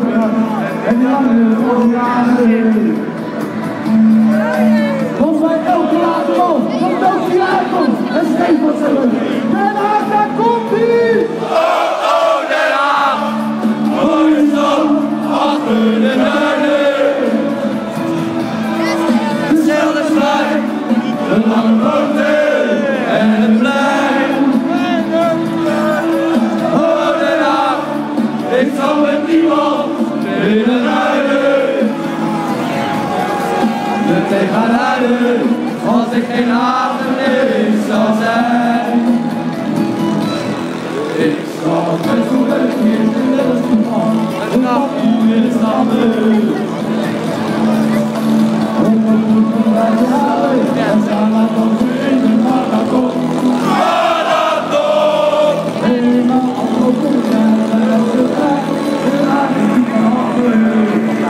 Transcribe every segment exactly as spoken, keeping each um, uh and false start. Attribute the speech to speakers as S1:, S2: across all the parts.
S1: En die andere jaren. Want bij elke laatste bal komt ook die uitkomst. En Stefan zegt, Den Haag, daar komt ie!
S2: Oh, oh, Den Haag! Mooi stap achter de derde. Dezelfde strijd, de lange boten en het plein. Oh, Den Haag, ik zal met niemand willen ruilen. De thee gaat huilen, als ik geen atemneus zal zijn. Ik zal met voeten hier in de voetbal, het gaat hier in de stammen. En staan we tot in de marathon. Marathon! Helemaal afgelopen zijn we op de trein. We laten niet van handen.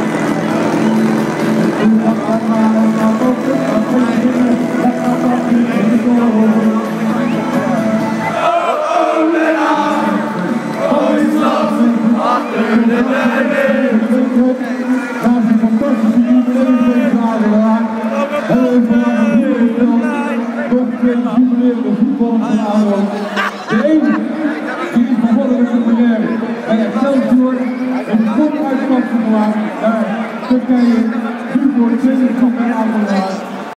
S1: De enige die is begonnen met zijn carrière bij Excelsior, een goed uitkomst gemaakt naar Turkije, nu voor de tweede kampioen aangebracht.